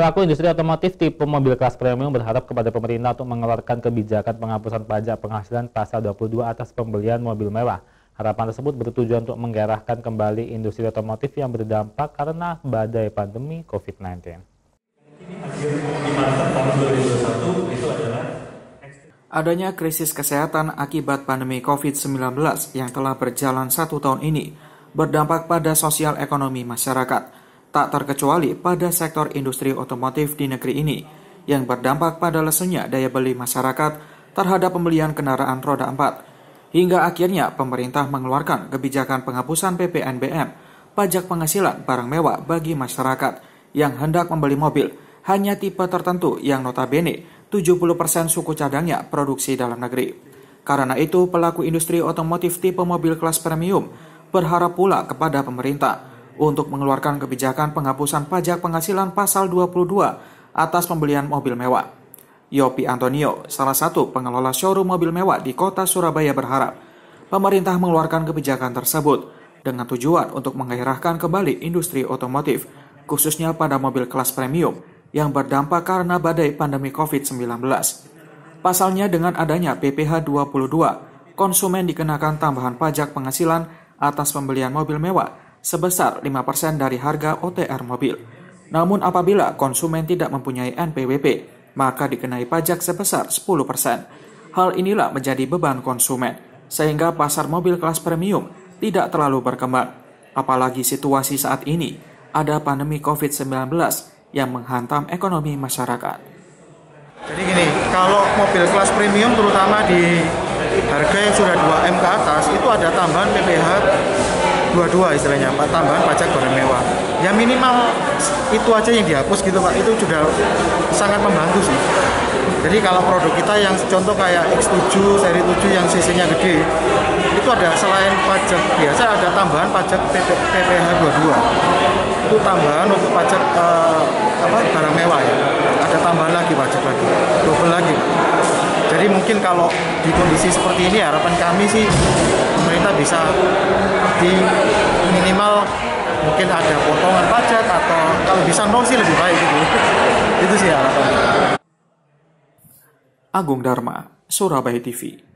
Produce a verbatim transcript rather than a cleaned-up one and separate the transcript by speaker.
Speaker 1: Pelaku industri otomotif tipe mobil kelas premium berharap kepada pemerintah untuk mengeluarkan kebijakan penghapusan pajak penghasilan pasal dua puluh dua atas pembelian mobil mewah. Harapan tersebut bertujuan untuk menggerakkan kembali industri otomotif yang berdampak karena badai pandemi covid sembilan belas.
Speaker 2: Adanya krisis kesehatan akibat pandemi covid sembilan belas yang telah berjalan satu tahun ini berdampak pada sosial ekonomi masyarakat. Tak terkecuali pada sektor industri otomotif di negeri ini, yang berdampak pada lesunya daya beli masyarakat terhadap pembelian kendaraan roda empat. Hingga akhirnya pemerintah mengeluarkan kebijakan penghapusan P P N B M, pajak penghasilan barang mewah bagi masyarakat yang hendak membeli mobil, hanya tipe tertentu yang notabene tujuh puluh persen suku cadangnya produksi dalam negeri. Karena itu, pelaku industri otomotif tipe mobil kelas premium berharap pula kepada pemerintah untuk mengeluarkan kebijakan penghapusan pajak penghasilan pasal dua puluh dua atas pembelian mobil mewah. Yopi Antonio, salah satu pengelola showroom mobil mewah di kota Surabaya berharap pemerintah mengeluarkan kebijakan tersebut dengan tujuan untuk menggairahkan kembali industri otomotif, khususnya pada mobil kelas premium yang berdampak karena badai pandemi covid sembilan belas. Pasalnya dengan adanya P P H dua puluh dua, konsumen dikenakan tambahan pajak penghasilan atas pembelian mobil mewah sebesar lima persen dari harga O T R mobil. Namun apabila konsumen tidak mempunyai N P W P, maka dikenai pajak sebesar sepuluh persen. Hal inilah menjadi beban konsumen, sehingga pasar mobil kelas premium tidak terlalu berkembang. Apalagi situasi saat ini, ada pandemi covid sembilan belas yang menghantam ekonomi masyarakat.
Speaker 3: Jadi gini, kalau mobil kelas premium terutama di harga yang sudah dua M ke atas, itu ada tambahan P P H dua puluh dua istilahnya, Pak, tambahan pajak barang mewah. Ya minimal itu aja yang dihapus gitu Pak, itu sudah sangat membantu sih. Jadi kalau produk kita yang contoh kayak X tujuh, seri tujuh yang cc-nya gede, itu ada selain pajak biasa ada tambahan pajak P P H dua puluh dua. Itu tambahan untuk pajak uh, apa barang mewah ya. Ada tambahan lagi pajak lagi, double lagi. Jadi mungkin kalau di kondisi seperti ini harapan kami sih pemerintah bisa di minimal mungkin ada potongan pajak atau kalau bisa nol sih lebih baik gitu. Itu sih harapan.
Speaker 2: Agung Dharma, Surabaya T V.